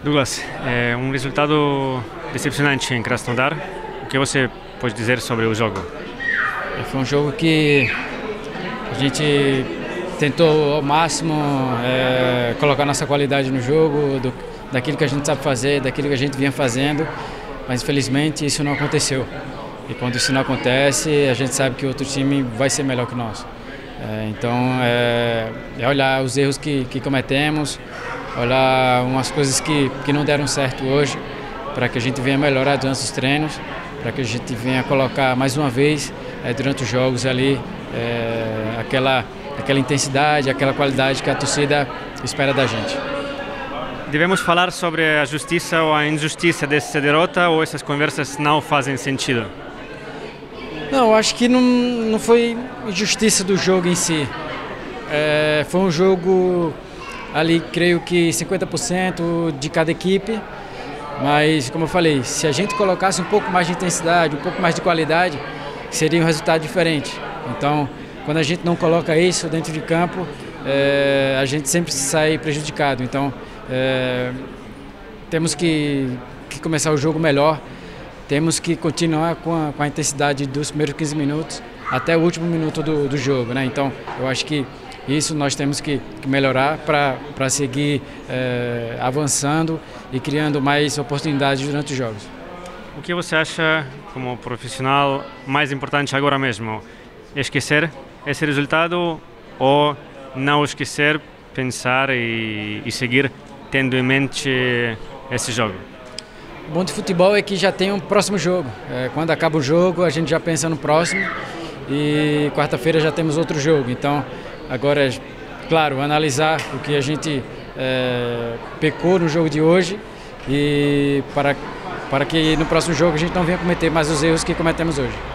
Douglas, é um resultado decepcionante em Krasnodar. O que você pode dizer sobre o jogo? Foi um jogo que a gente tentou ao máximo colocar nossa qualidade no jogo, daquilo que a gente sabe fazer, daquilo que a gente vinha fazendo, mas infelizmente isso não aconteceu. E quando isso não acontece, a gente sabe que o outro time vai ser melhor que nós. Então é olhar os erros que cometemos, olhar umas coisas que não deram certo hoje, para que a gente venha melhorar durante os treinos, para que a gente venha colocar mais uma vez durante os jogos ali aquela intensidade, aquela qualidade que a torcida espera da gente. Devemos falar sobre a justiça ou a injustiça dessa derrota, ou essas conversas não fazem sentido? Não, acho que não foi injustiça do jogo em si. Foi um jogo ali, creio que 50% de cada equipe, mas como eu falei, se a gente colocasse um pouco mais de intensidade, um pouco mais de qualidade, seria um resultado diferente. Então, quando a gente não coloca isso dentro de campo, a gente sempre sai prejudicado. Então, temos que começar o jogo melhor, temos que continuar com a intensidade dos primeiros 15 minutos até o último minuto do jogo, né? Então, eu acho que isso nós temos que melhorar para seguir avançando e criando mais oportunidades durante os jogos. O que você acha, como profissional, mais importante agora mesmo? Esquecer esse resultado ou não esquecer, pensar e seguir tendo em mente esse jogo? O bom de futebol é que já tem um próximo jogo. Quando acaba o jogo, a gente já pensa no próximo e quarta-feira já temos outro jogo. Então, agora, claro, analisar o que a gente pecou no jogo de hoje e para que no próximo jogo a gente não venha cometer mais os erros que cometemos hoje.